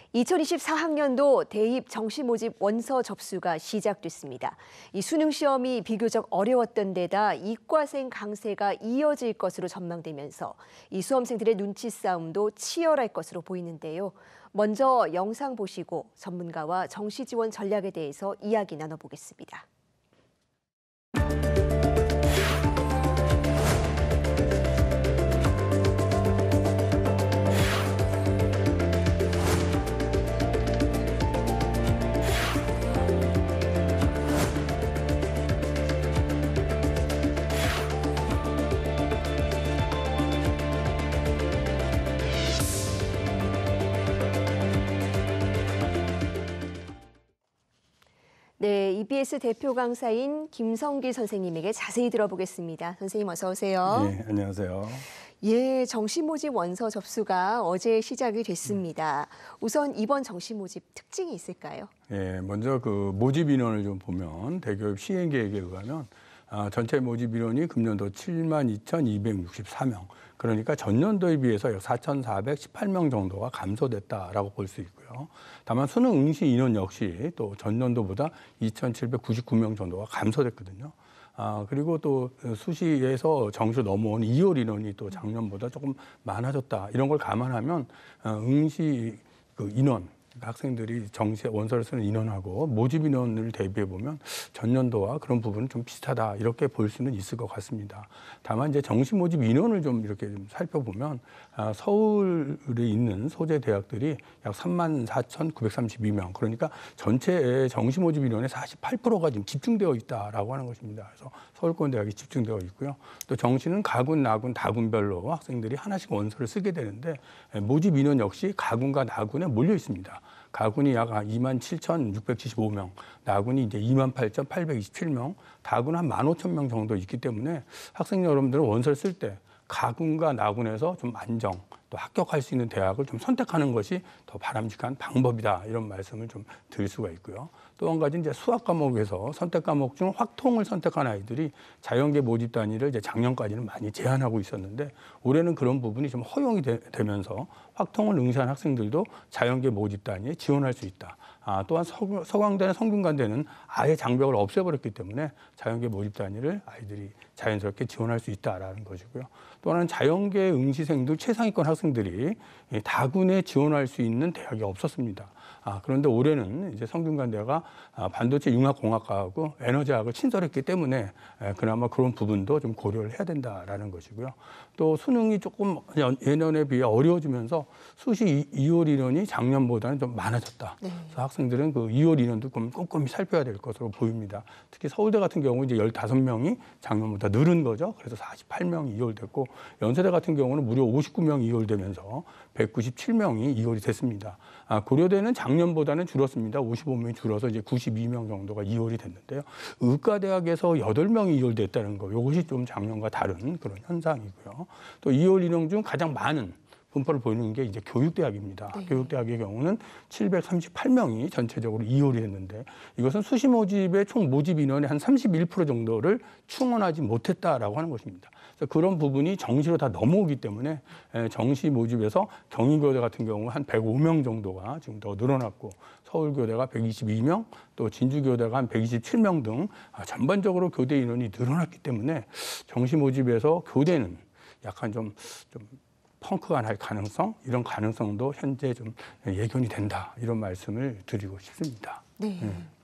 2024학년도 대입 정시 모집 원서 접수가 시작됐습니다. 이 수능 시험이 비교적 어려웠던 데다 이과생 강세가 이어질 것으로 전망되면서 이 수험생들의 눈치 싸움도 치열할 것으로 보이는데요. 먼저 영상 보시고 전문가와 정시 지원 전략에 대해서 이야기 나눠보겠습니다. 네, EBS 대표 강사인 김성길 선생님에게 자세히 들어보겠습니다. 선생님 어서 오세요. 네, 안녕하세요. 예, 정시 모집 원서 접수가 어제 시작이 됐습니다. 우선 이번 정시 모집 특징이 있을까요? 예, 먼저 그 모집 인원을 좀 보면 대교육 시행 계획에 의하면 전체 모집 인원이 금년도 72,264명. 그러니까 전년도에 비해서 4,418명 정도가 감소됐다라고 볼 수 있고요. 다만 수능 응시 인원 역시 또 전년도보다 2,799명 정도가 감소됐거든요. 그리고 또 수시에서 정시로 넘어온 2월 인원이 또 작년보다 조금 많아졌다. 이런 걸 감안하면 응시 그 인원, 학생들이 정시 원서를 쓰는 인원하고 모집 인원을 대비해 보면 전년도와 그런 부분은 좀 비슷하다 이렇게 볼 수는 있을 것 같습니다. 다만 이제 정시 모집 인원을 좀 이렇게 좀 살펴보면 서울에 있는 소재 대학들이 약 34,932명, 그러니까 전체 정시 모집 인원의 48%가 지금 집중되어 있다라고 하는 것입니다. 그래서 서울권 대학이 집중되어 있고요. 또 정시는 가군, 나군, 다군별로 학생들이 하나씩 원서를 쓰게 되는데 모집 인원 역시 가군과 나군에 몰려 있습니다. 가군이 약 27,675명, 나군이 이제 28,827명, 다군은 한 15,000명 정도 있기 때문에 학생 여러분들은 원서를 쓸 때 가군과 나군에서 좀 안정, 또 합격할 수 있는 대학을 좀 선택하는 것이 더 바람직한 방법이다. 이런 말씀을 좀 드릴 수가 있고요. 또 한 가지 이제 수학 과목에서 선택 과목 중 확통을 선택한 아이들이 자연계 모집 단위를 이제 작년까지는 많이 제한하고 있었는데 올해는 그런 부분이 좀 허용이 되면서 확통을 응시한 학생들도 자연계 모집 단위에 지원할 수 있다. 또한 서강대나 성균관대는 아예 장벽을 없애버렸기 때문에 자연계 모집 단위를 아이들이 자연스럽게 지원할 수 있다라는 것이고요. 또 하나는 자연계 응시생들 최상위권 학생들이 다군에 지원할 수 있는 대학이 없었습니다. 그런데 올해는 이제 성균관대가 반도체 융합공학과하고 에너지학을 친설했기 때문에 그나마 그런 부분도 좀 고려를 해야 된다라는 것이고요. 또 수능이 조금 예년에 비해 어려워지면서 수시 2월 인원이 작년보다는 좀 많아졌다. 네. 그래서 학생들은 그 2월 인원도 꼼꼼히 살펴야 될 것으로 보입니다. 특히 서울대 같은 경우 이제 15명이 작년보다 늘은 거죠. 그래서 48명이 이월됐고 연세대 같은 경우는 무려 59명이 이월되면서 197명이 이월이 됐습니다. 고려대는 작년보다는 줄었습니다. 55명이 줄어서 이제 92명 정도가 이월이 됐는데요. 의과대학에서 8명이 이월됐다는 거, 이것이 좀 작년과 다른 그런 현상이고요. 또 이월 인원 중 가장 많은 분포를 보이는 게 이제 교육대학입니다. 네. 교육대학의 경우는 738명이 전체적으로 이월이 됐는데 이것은 수시 모집의 총 모집 인원의 한 31% 정도를 충원하지 못했다라고 하는 것입니다. 그래서 그런 부분이 정시로 다 넘어오기 때문에 정시 모집에서 경희교대 같은 경우 한 105명 정도가 지금 더 늘어났고 서울교대가 122명, 또 진주교대가 한 127명 등 전반적으로 교대 인원이 늘어났기 때문에 정시 모집에서 교대는 약간 좀 펑크가 날 가능성, 이런 가능성도 현재 좀 예견이 된다. 이런 말씀을 드리고 싶습니다. 네.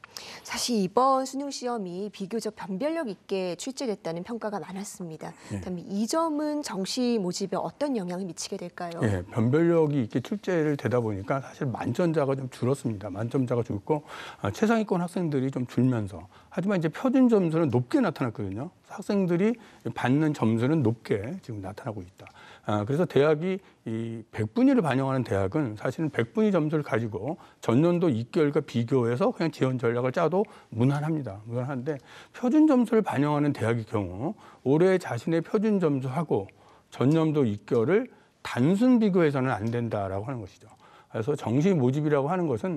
사실 이번 수능 시험이 비교적 변별력 있게 출제됐다는 평가가 많았습니다. 그다음에 이 점은 정시 모집에 어떤 영향을 미치게 될까요? 예, 변별력이 있게 출제를 되다 보니까 사실 만점자가 좀 줄었습니다. 만점자가 줄고 최상위권 학생들이 좀 줄면서 하지만 이제 표준 점수는 높게 나타났거든요. 학생들이 받는 점수는 높게 지금 나타나고 있다. 그래서 대학이 이 100분위를 반영하는 대학은 사실은 100분위 점수를 가지고 전년도 입결과 비교해서 그냥 지원 전략을 짜도 무난합니다. 무난한데 표준 점수를 반영하는 대학의 경우 올해 자신의 표준 점수하고 전년도 입결을 단순 비교해서는 안 된다라고 하는 것이죠. 그래서 정시 모집이라고 하는 것은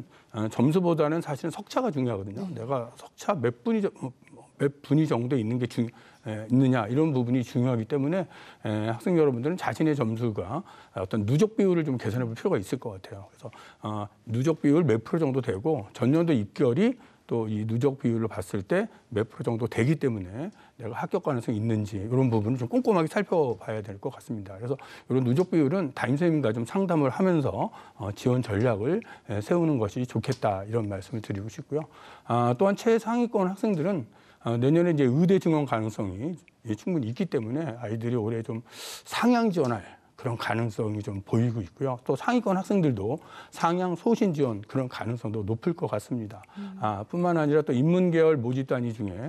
점수보다는 사실은 석차가 중요하거든요. 내가 석차 몇 분위 정도 있는 게 있느냐 이런 부분이 중요하기 때문에 학생 여러분들은 자신의 점수가 어떤 누적 비율을 좀 계산해 볼 필요가 있을 것 같아요. 그래서 누적 비율 몇 프로 정도 되고 전년도 입결이 또 이 누적 비율을 봤을 때 몇 프로 정도 되기 때문에 내가 합격 가능성이 있는지 이런 부분을 좀 꼼꼼하게 살펴봐야 될 것 같습니다. 그래서 이런 누적 비율은 담임선생님과 좀 상담을 하면서 지원 전략을 세우는 것이 좋겠다 이런 말씀을 드리고 싶고요. 또한 최상위권 학생들은 내년에 이제 의대 증원 가능성이 충분히 있기 때문에 아이들이 올해 좀 상향 지원할 그런 가능성이 좀 보이고 있고요. 또 상위권 학생들도 상향 소신 지원 그런 가능성도 높을 것 같습니다. 뿐만 아니라 또 인문계열 모집 단위 중에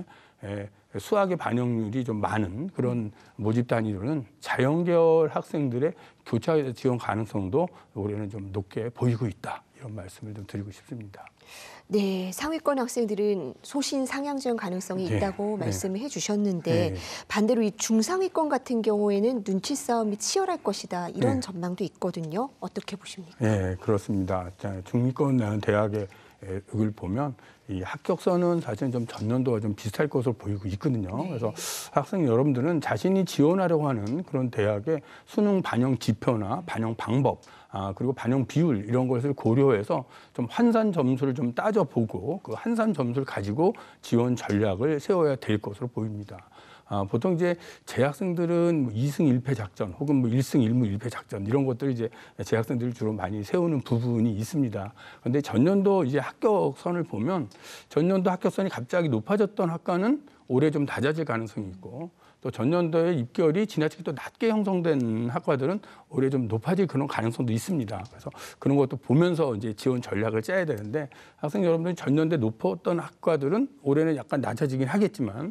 수학의 반영률이 좀 많은 그런 모집 단위로는 자연계열 학생들의 교차 지원 가능성도 올해는 좀 높게 보이고 있다. 이런 말씀을 좀 드리고 싶습니다. 네, 상위권 학생들은 소신 상향 지원 가능성이 있다고 말씀을 해주셨는데 반대로 이 중상위권 같은 경우에는 눈치 싸움이 치열할 것이다 이런 전망도 있거든요. 어떻게 보십니까? 네, 그렇습니다. 중위권 대학의 을 보면 이 합격선은 사실 좀 전년도와 좀 비슷할 것으로 보이고 있거든요. 그래서 학생 여러분들은 자신이 지원하려고 하는 그런 대학의 수능 반영 지표나 반영 방법, 그리고 반영 비율 이런 것을 고려해서 좀 환산 점수를 좀 따져보고 그 환산 점수를 가지고 지원 전략을 세워야 될 것으로 보입니다. 보통 이제 재학생들은 2승 1패 작전 혹은 뭐 1승 1무 1패 작전 이런 것들을 이제 재학생들이 주로 많이 세우는 부분이 있습니다. 그런데 전년도 이제 합격선을 보면 전년도 합격선이 갑자기 높아졌던 학과는 올해 좀 낮아질 가능성이 있고 또 전년도에 입결이 지나치게 또 낮게 형성된 학과들은 올해 좀 높아질 그런 가능성도 있습니다. 그래서 그런 것도 보면서 이제 지원 전략을 짜야 되는데 학생 여러분들이 전년도에 높았던 학과들은 올해는 약간 낮아지긴 하겠지만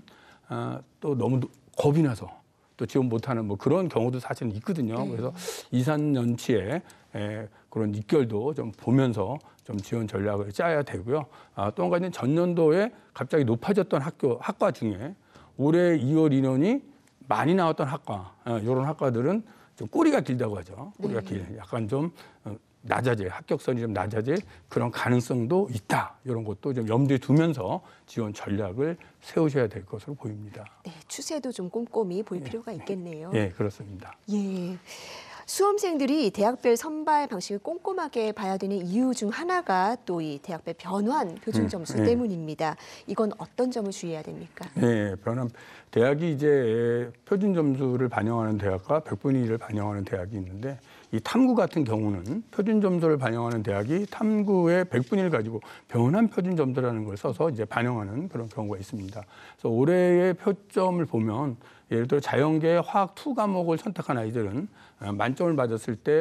또 너무 겁이 나서 또 지원 못하는 뭐 그런 경우도 사실은 있거든요. 그래서 2, 3년치에 그런 입결도 좀 보면서 좀 지원 전략을 짜야 되고요. 또 한 가지는 전년도에 갑자기 높아졌던 학과 중에 올해 2월 인원이 많이 나왔던 학과, 이런 학과들은 좀 꼬리가 길다고 하죠. 꼬리가 약간 좀 낮아질, 합격선이 좀 낮아질 그런 가능성도 있다. 이런 것도 좀 염두에 두면서 지원 전략을 세우셔야 될 것으로 보입니다. 네, 추세도 좀 꼼꼼히 볼 필요가 있겠네요. 네, 그렇습니다. 예. 수험생들이 대학별 선발 방식을 꼼꼼하게 봐야 되는 이유 중 하나가 또 이 대학별 변환 표준 점수 때문입니다. 이건 어떤 점을 주의해야 됩니까? 네, 변환 대학이 이제 표준 점수를 반영하는 대학과 백분위 1을 반영하는 대학이 있는데 이 탐구 같은 경우는 표준 점수를 반영하는 대학이 탐구의 백분위를 가지고 변환 표준 점수라는 걸 써서 이제 반영하는 그런 경우가 있습니다. 그래서 올해의 표점을 보면 예를 들어 자연계 화학 2 과목을 선택한 아이들은 만점을 받았을 때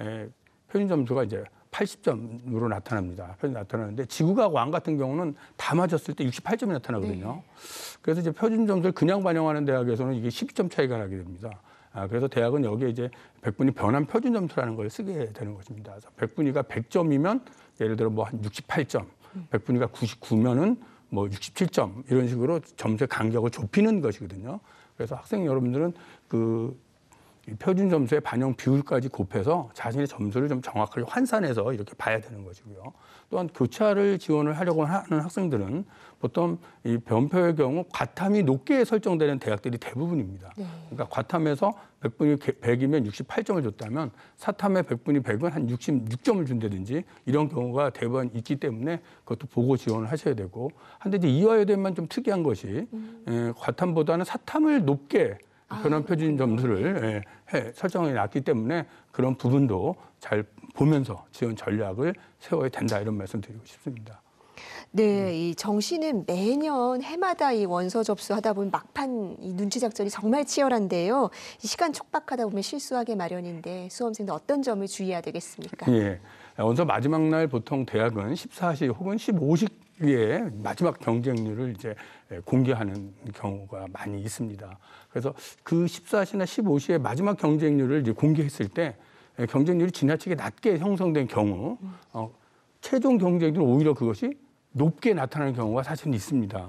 표준 점수가 이제 80점으로 나타납니다. 나타나는데 지구과학 왕 같은 경우는 다 맞았을 때 68점이 나타나거든요. 그래서 이제 표준 점수를 그냥 반영하는 대학에서는 이게 12점 차이가 나게 됩니다. 그래서 대학은 여기에 이제 백분위 변환 표준 점수라는 걸 쓰게 되는 것입니다. 그래서 백분위가 100점이면 예를 들어 뭐 한 68점, 백분위가 99면은 뭐 67점 이런 식으로 점수의 간격을 좁히는 것이거든요. 그래서 학생 여러분들은 그 표준 점수의 반영 비율까지 곱해서 자신의 점수를 좀 정확하게 환산해서 이렇게 봐야 되는 것이고요. 또한 교차를 지원을 하려고 하는 학생들은 보통 이 변표의 경우 과탐이 높게 설정되는 대학들이 대부분입니다. 그러니까 과탐에서 백분위 100이면 68점을 줬다면 사탐의 백분위 100은 한 66점을 준다든지 이런 경우가 대부분 있기 때문에 그것도 보고 지원을 하셔야 되고 한데 이제 이화여대만 좀 특이한 것이 과탐보다는 사탐을 높게 변환 표준 점수를 설정해 놨기 때문에 그런 부분도 잘 보면서 지원 전략을 세워야 된다 이런 말씀 드리고 싶습니다. 네, 이 정시는 매년 해마다 이 원서 접수하다 보면 막판 이 눈치 작전이 정말 치열한데요. 이 시간 촉박하다 보면 실수하게 마련인데 수험생들 어떤 점을 주의해야 되겠습니까? 예, 원서 마지막 날 보통 대학은 14시 혹은 15시에 마지막 경쟁률을 이제 공개하는 경우가 많이 있습니다. 그래서 그 14시나 15시에 마지막 경쟁률을 이제 공개했을 때 경쟁률이 지나치게 낮게 형성된 경우 최종 경쟁률은 오히려 그것이 높게 나타나는 경우가 사실은 있습니다.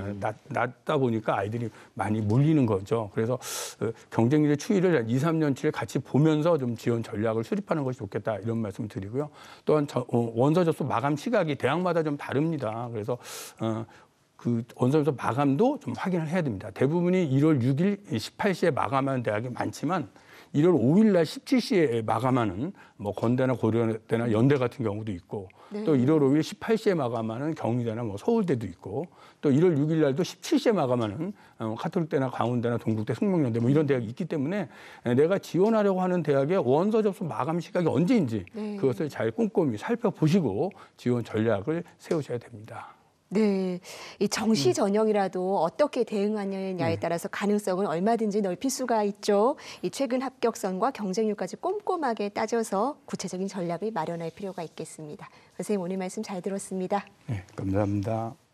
낮다 보니까 아이들이 많이 몰리는 거죠. 그래서 경쟁률의 추이를 2, 3년치를 같이 보면서 좀 지원 전략을 수립하는 것이 좋겠다 이런 말씀을 드리고요. 또한 원서 접수 마감 시각이 대학마다 좀 다릅니다. 그래서 그 원서 접수 마감도 좀 확인을 해야 됩니다. 대부분이 1월 6일 18시에 마감하는 대학이 많지만 1월 5일 날 17시에 마감하는 뭐 건대나 고려대나 연대 같은 경우도 있고 네. 또 1월 5일 18시에 마감하는 경희대나 뭐 서울대도 있고 또 1월 6일 날도 17시에 마감하는 카톨릭대나 강원대나 동국대, 숙명여대 뭐 이런 대학이 있기 때문에 내가 지원하려고 하는 대학의 원서 접수 마감 시각이 언제인지 네. 그것을 잘 꼼꼼히 살펴보시고 지원 전략을 세우셔야 됩니다. 네, 이 정시 전형이라도 어떻게 대응하느냐에 따라서 가능성을 얼마든지 넓힐 수가 있죠. 이 최근 합격선과 경쟁률까지 꼼꼼하게 따져서 구체적인 전략을 마련할 필요가 있겠습니다. 선생님 오늘 말씀 잘 들었습니다. 네, 감사합니다.